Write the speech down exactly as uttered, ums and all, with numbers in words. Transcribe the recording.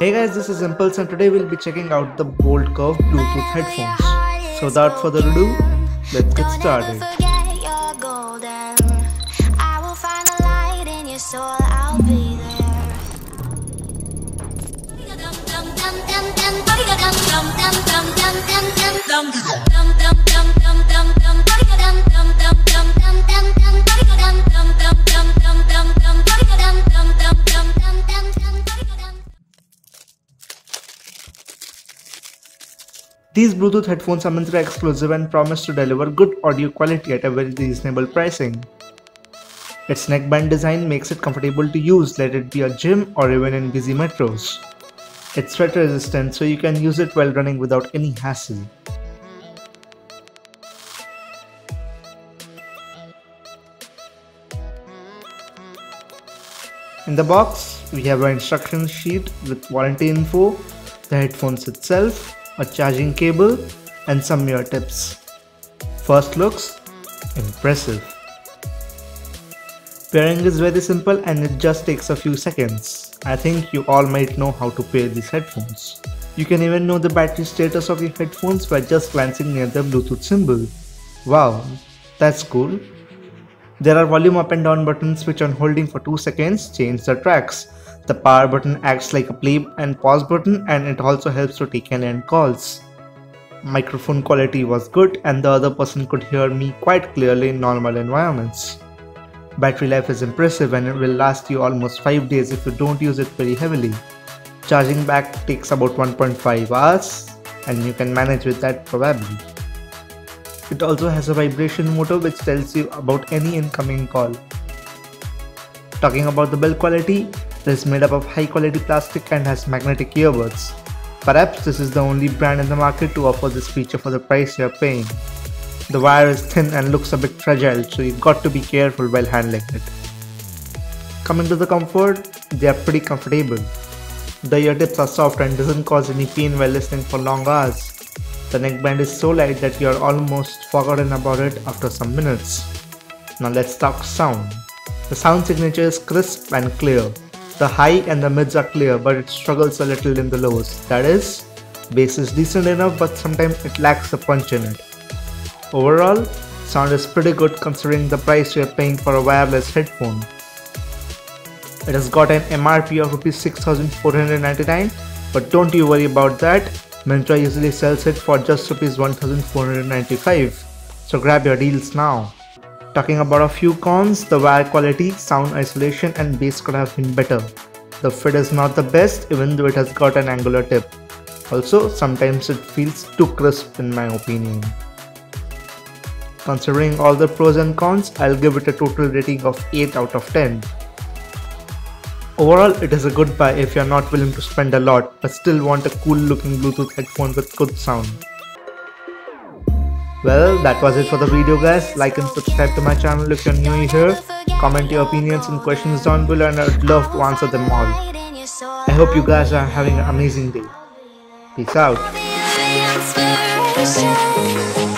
Hey guys, this is Impulse and today we'll be checking out the Boult Curve Bluetooth headphones. So without further ado, let's get started. These Bluetooth headphones are Myntra Exclusive and promise to deliver good audio quality at a very reasonable pricing. Its neckband design makes it comfortable to use, let it be a gym or even in busy metros. It's sweat resistant, so you can use it while running without any hassle. In the box, we have an instruction sheet with warranty info, the headphones itself, a charging cable, and some ear tips. First looks impressive. Pairing is very simple and it just takes a few seconds. I think you all might know how to pair these headphones. You can even know the battery status of your headphones by just glancing near the Bluetooth symbol. Wow, that's cool. There are volume up and down buttons which on holding for two seconds change the tracks. The power button acts like a play and pause button and it also helps to take and end calls. Microphone quality was good and the other person could hear me quite clearly in normal environments. Battery life is impressive and it will last you almost five days if you don't use it very heavily. Charging back takes about one point five hours and you can manage with that probably. It also has a vibration motor which tells you about any incoming call. Talking about the build quality, it is made up of high quality plastic and has magnetic earbuds. Perhaps this is the only brand in the market to offer this feature for the price you are paying. The wire is thin and looks a bit fragile, so you've got to be careful while handling it. Coming to the comfort, they are pretty comfortable. The ear tips are soft and doesn't cause any pain while listening for long hours. The neckband is so light that you are almost forgotten about it after some minutes. Now let's talk sound. The sound signature is crisp and clear. The high and the mids are clear, but it struggles a little in the lows. That is, bass is decent enough but sometimes it lacks the punch in it. Overall, sound is pretty good considering the price you are paying for a wireless headphone. It has got an M R P of six thousand four hundred ninety-nine rupees, but don't you worry about that. Myntra usually sells it for just one thousand four hundred ninety-five rupees, so grab your deals now. Talking about a few cons, the wire quality, sound isolation and bass could have been better. The fit is not the best even though it has got an angular tip. Also, sometimes it feels too crisp in my opinion. Considering all the pros and cons, I'll give it a total rating of eight out of ten. Overall, it is a good buy if you're not willing to spend a lot but still want a cool looking Bluetooth headphone with good sound. Well, that was it for the video guys. Like and subscribe to my channel if you're new here. Comment your opinions and questions down below and I'd love to answer them all. I hope you guys are having an amazing day. Peace out.